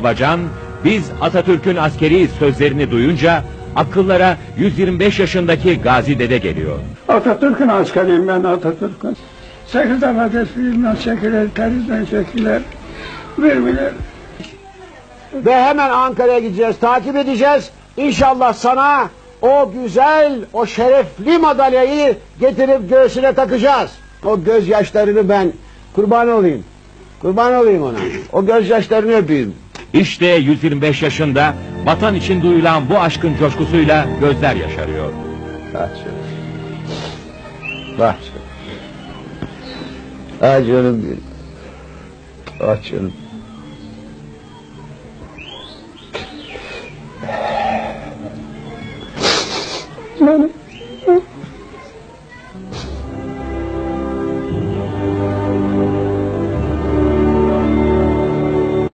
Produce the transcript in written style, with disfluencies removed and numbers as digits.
Babacan, biz Atatürk'ün askeri sözlerini duyunca akıllara 125 yaşındaki Gazi Dede geliyor. Atatürk'ün askeriyim ben, Atatürk'ün. 8 defa suyundan çekilir, terizden çekilir, birbirler. Ve hemen Ankara'ya gideceğiz, takip edeceğiz. İnşallah sana o güzel, o şerefli madalyayı getirip göğsüne takacağız. O gözyaşlarını ben kurban olayım. Kurban olayım ona. O gözyaşlarını öpeyim. İşte 125 yaşında vatan için duyulan bu aşkın coşkusuyla gözler yaşarıyor. Bak canım. Bak canım. Ah canım benim. Ah canım. Benim